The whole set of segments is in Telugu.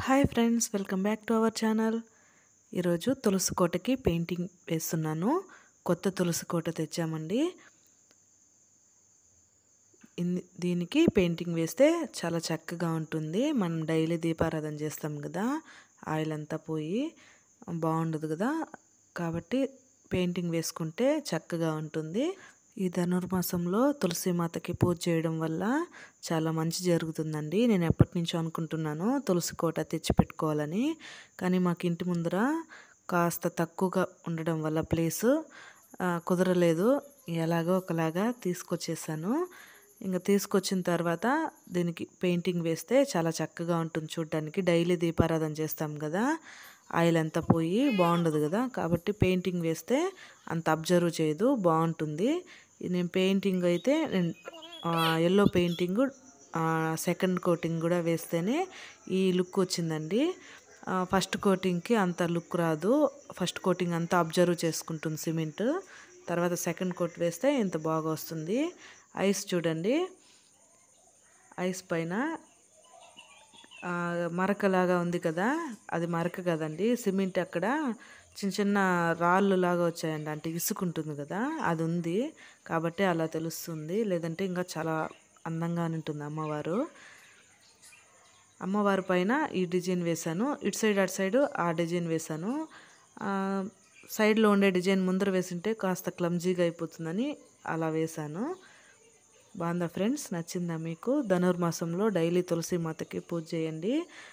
Hi friends, welcome back to our channel. ఈరోజు తులసి కోటకి పెయింటింగ్ వేస్తున్నాను. కొత్త తులసి కోట తెచ్చామండి. దీనికి పెయింటింగ్ వేస్తే చాలా చక్కగా ఉంటుంది. మనం డైలీ దీపారాధన చేస్తాం కదా, ఆయిల్ అంతా పోయి బాగుండదు కదా, కాబట్టి పెయింటింగ్ వేసుకుంటే చక్కగా ఉంటుంది. ఈ ధనుర్మాసంలో తులసి మాతకి పూజ చేయడం వల్ల చాలా మంచి జరుగుతుందండి. నేను ఎప్పటి నుంచో అనుకుంటున్నాను తులసి కోట తెచ్చి పెట్టుకోవాలని, కానీ మాకు ఇంటి ముందర కాస్త తక్కువగా ఉండడం వల్ల ప్లేసు కుదరలేదు. ఎలాగో ఒకలాగా తీసుకొచ్చేసాను. ఇంకా తీసుకొచ్చిన తర్వాత దీనికి పెయింటింగ్ వేస్తే చాలా చక్కగా ఉంటుంది చూడడానికి. డైలీ దీపారాధన చేస్తాం కదా, ఆయిల్ అంతా పోయి బాగుండదు కదా, కాబట్టి పెయింటింగ్ వేస్తే అంత అబ్జర్వ్ చేయదు, బాగుంటుంది. నేను పెయింటింగ్ అయితే ఎల్లో పెయింటింగ్ సెకండ్ కోటింగ్ కూడా వేస్తేనే ఈ లుక్ వచ్చిందండి. ఫస్ట్ కోటింగ్కి అంత లుక్ రాదు. ఫస్ట్ కోటింగ్ అంతా అబ్జర్వ్ చేసుకుంటుంది సిమెంట్, తర్వాత సెకండ్ కోట్ వేస్తే ఇంత బాగా వస్తుంది. ఐస్ చూడండి, ఐస్ పైన మరకలాగా ఉంది కదా, అది మరక కదండి, సిమెంట్ అక్కడ చిన్న చిన్న రాళ్ళు లాగా వచ్చాయండి, అంటే ఇసుకుంటుంది కదా, అది ఉంది కాబట్టి అలా తెలుస్తుంది. లేదంటే ఇంకా చాలా అందంగా ఉంటుంది అమ్మవారు. అమ్మవారి పైన ఈ డిజైన్ వేశాను, ఇటు సైడ్ అటు సైడ్ ఆ డిజైన్ వేశాను. సైడ్లో ఉండే డిజైన్ ముందర వేసింటే కాస్త క్లమ్జీగా అయిపోతుందని అలా వేశాను. బాగుందా ఫ్రెండ్స్, నచ్చిందా మీకు? ధనుర్మాసంలో డైలీ తులసి మాతకి పూజ చేయండి.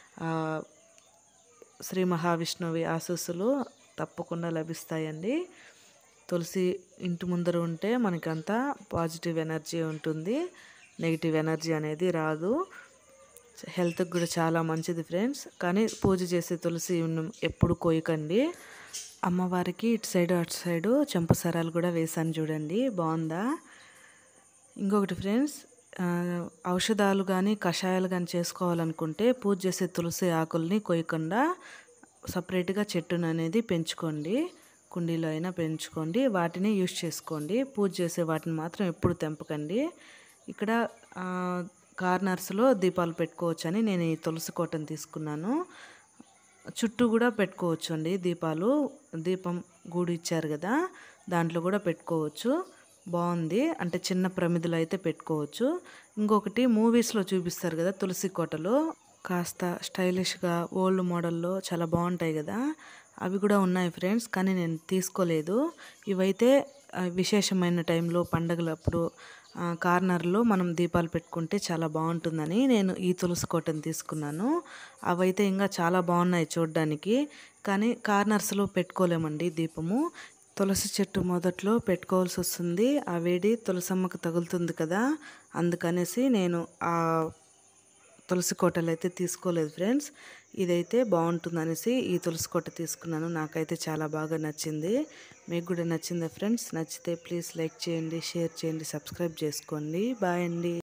శ్రీ మహావిష్ణువి ఆశీస్సులు తప్పకుండా లభిస్తాయండి. తులసి ఇంటి ముందర ఉంటే మనకంతా పాజిటివ్ ఎనర్జీ ఉంటుంది, నెగిటివ్ ఎనర్జీ అనేది రాదు. హెల్త్కి కూడా చాలా మంచిది ఫ్రెండ్స్. కానీ పూజ చేసే తులసి ఎప్పుడు కోయకండి. అమ్మవారికి ఇటు సైడు అటు సైడు చెంపసరాలు కూడా వేసాను చూడండి, బాగుందా? ఇంకొకటి ఫ్రెండ్స్, ఔషధాలు కానీ కషాయాలు కానీ చేసుకోవాలనుకుంటే పూజ చేసే తులసి ఆకుల్ని కొయ్యకుండా సపరేట్గా చెట్టును అనేది పెంచుకోండి. కుండీలో అయినా పెంచుకోండి, వాటిని యూజ్ చేసుకోండి. పూజ చేసే వాటిని మాత్రం ఎప్పుడు తెంపకండి. ఇక్కడ కార్నర్స్లో దీపాలు పెట్టుకోవచ్చు అని నేను ఈ తులసి కోటను తీసుకున్నాను. చుట్టూ కూడా పెట్టుకోవచ్చు అండి దీపాలు. దీపం గూడు ఇచ్చారు కదా, దాంట్లో కూడా పెట్టుకోవచ్చు. బాగుంది, అంటే చిన్న ప్రమిదలు అయితే పెట్టుకోవచ్చు. ఇంకొకటి మూవీస్లో చూపిస్తారు కదా తులసి కోటలు, కాస్త స్టైలిష్గా ఓల్డ్ మోడల్లో చాలా బాగుంటాయి కదా, అవి కూడా ఉన్నాయి ఫ్రెండ్స్, కానీ నేను తీసుకోలేదు. ఇవైతే విశేషమైన టైంలో పండగలప్పుడు కార్నర్లో మనం దీపాలు పెట్టుకుంటే చాలా బాగుంటుందని నేను ఈ తులసి కోటను తీసుకున్నాను. అవైతే ఇంకా చాలా బాగున్నాయి చూడడానికి, కానీ కార్నర్స్లో పెట్టుకోలేమండి దీపము. తులసి చెట్టు మొదట్లో పెట్టుకోవాల్సి వస్తుంది, ఆ వేడి తులసమ్మకు తగులుతుంది కదా, అందుకనేసి నేను ఆ తులసి కోటలు అయితే తీసుకోలేదు ఫ్రెండ్స్. ఇదైతే బాగుంటుందనేసి ఈ తులసి కోట తీసుకున్నాను. నాకైతే చాలా బాగా నచ్చింది. మీకు కూడా నచ్చిందా ఫ్రెండ్స్? నచ్చితే ప్లీజ్ లైక్ చేయండి, షేర్ చేయండి, సబ్స్క్రైబ్ చేసుకోండి. బాయ్ అండి.